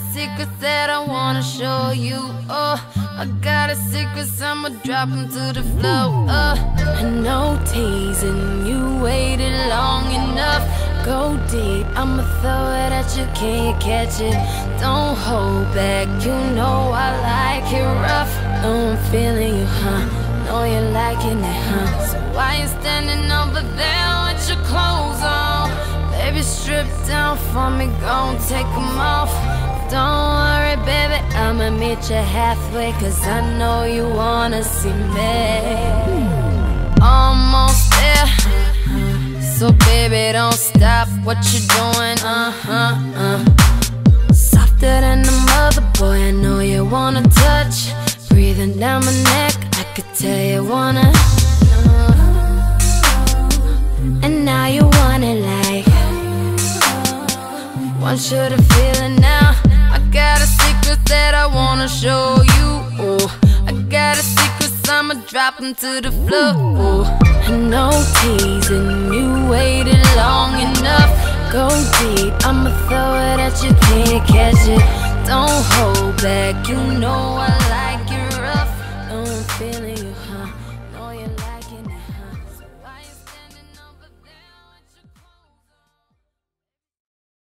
secrets that I wanna show you. Oh, I got a secrets, I'ma drop them to the floor. And no teasing, you waited long enough. Go deep, I'ma throw it at you, can't catch it. Don't hold back, you know I like it rough. Oh, I'm feeling you, huh? Know you're liking it, huh? So why you standing over there with your clothes on? Baby, strip down for me, gon' take them off. Don't worry, baby, I'ma meet you halfway, cause I know you wanna see me. Almost there, so baby, don't stop what you doing, Softer than a mother, boy, I know you wanna touch. Breathing down my neck, I could tell you wanna. And now you want it like, want you to feel it now. I got a secret that I wanna show you. Oh, I got a secret, I'ma drop them to the floor. Oh, and no teasing, you waited long enough. Go deep, I'ma throw it at you, can't catch it. Don't hold back, you know I like it rough. Oh, I'm feeling you.